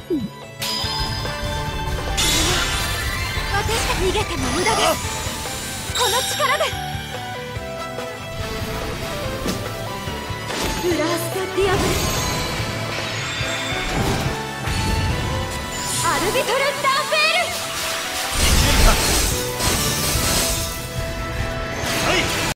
私たち逃げても無駄です。この力でブラースト・ディアブル、アルビトル・ダンフェ